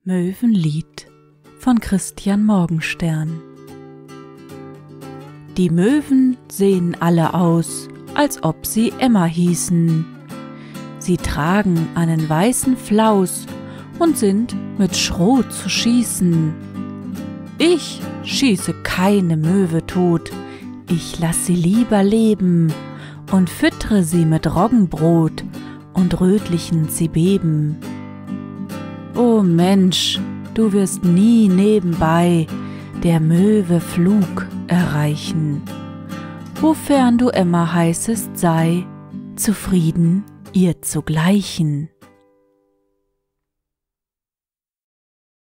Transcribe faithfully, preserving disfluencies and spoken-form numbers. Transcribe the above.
Möwenlied von Christian Morgenstern. Die Möwen sehen alle aus, als ob sie Emma hießen. Sie tragen einen weißen Flaus und sind mit Schrot zu schießen. Ich schieße keine Möwe tot, ich lass sie lieber leben und füttre sie mit Roggenbrot und rötlichen Zibeben. O Mensch, du wirst nie nebenbei der Möwe Flug erreichen. Wofern du Emma heißest, sei zufrieden, ihr zu gleichen.